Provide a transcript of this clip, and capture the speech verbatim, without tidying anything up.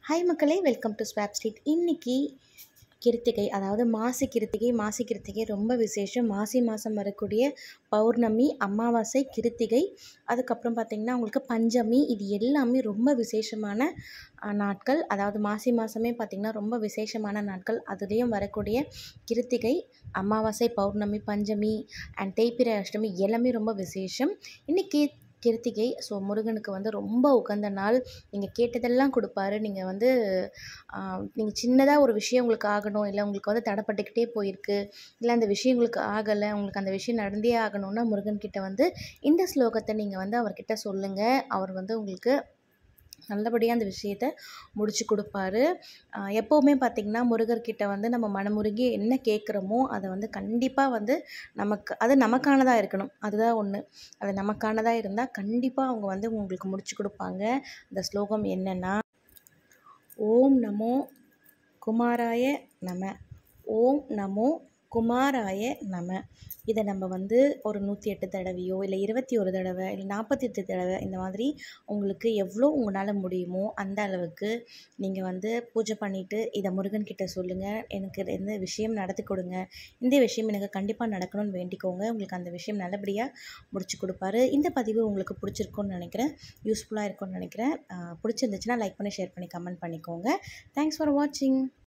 Hi மக்களே, welcome to swap street. இன்றைக்கி கிருத்திகை, அதாவது மாசி கிருத்திகை. மாசி கிருத்திகை ரொம்ப விசேஷம். மாசி மாதம் வரக்கூடிய பௌர்ணமி, அமாவாசை, கிருத்திகை, அதுக்கப்புறம் பார்த்திங்கன்னா உங்களுக்கு பஞ்சமி. இது எல்லாமே ரொம்ப விசேஷமான நாட்கள். அதாவது மாசி மாதமே பார்த்திங்கன்னா ரொம்ப விசேஷமான நாட்கள். அதுலேயும் வரக்கூடிய கிருத்திகை, அமாவாசை, பௌர்ணமி, பஞ்சமி அண்ட் தேய்பிறை அஷ்டமி எல்லாமே ரொம்ப விசேஷம். இன்றைக்கி கிருத்திகை. ஸோ முருகனுக்கு வந்து ரொம்ப உகந்த நாள். நீங்கள் கேட்டதெல்லாம் கொடுப்பாரு. நீங்கள் வந்து நீங்கள் சின்னதாக ஒரு விஷயம் உங்களுக்கு ஆகணும், இல்லை உங்களுக்கு வந்து தடைப்பட்டுக்கிட்டே போயிருக்கு, இல்லை அந்த விஷயம் உங்களுக்கு ஆகலை, உங்களுக்கு அந்த விஷயம் நடந்தே ஆகணும்னா முருகன்கிட்ட வந்து இந்த ஸ்லோகத்தை நீங்கள் வந்து அவர்கிட்ட சொல்லுங்கள். அவர் வந்து உங்களுக்கு நல்லபடியாக அந்த விஷயத்தை முடிச்சு கொடுப்பாரு. எப்போவுமே பார்த்திங்கன்னா முருகர்கிட்ட வந்து நம்ம மனமுருகி என்ன கேட்குறோமோ அதை வந்து கண்டிப்பாக வந்து நமக்கு அது நமக்கானதாக இருக்கணும். அதுதான் ஒன்று. அது நமக்கானதாக இருந்தால் கண்டிப்பாக அவங்க வந்து உங்களுக்கு முடிச்சு கொடுப்பாங்க. அந்த ஸ்லோகம் என்னென்னா, ஓம் நமோ குமாராய நம, ஓம் நமோ குமாராய நம. இதை நம்ம வந்து ஒரு நூற்றி எட்டு தடவையோ இல்லை இருபத்தி ஒரு தடவை இல்லை நாற்பத்தி எட்டு தடவை இந்த மாதிரி உங்களுக்கு எவ்வளோ உங்களால் முடியுமோ அந்த அளவுக்கு நீங்கள் வந்து பூஜை பண்ணிவிட்டு இதை முருகன்கிட்ட சொல்லுங்கள். எனக்கு எந்த விஷயம் நடத்தி கொடுங்க, இந்த விஷயம் எனக்கு கண்டிப்பாக நடக்கணும்னு வேண்டிக்கோங்க. உங்களுக்கு அந்த விஷயம் நல்லபடியாக முடிச்சு கொடுப்பாரு. இந்த பதிவு உங்களுக்கு பிடிச்சிருக்குன்னு நினைக்கிறேன், யூஸ்ஃபுல்லாக இருக்கும்னு நினைக்கிறேன். பிடிச்சிருந்துச்சுன்னா லைக் பண்ணி, ஷேர் பண்ணி, கமெண்ட் பண்ணிக்கோங்க. தேங்க்ஸ் ஃபார் வாட்சிங்.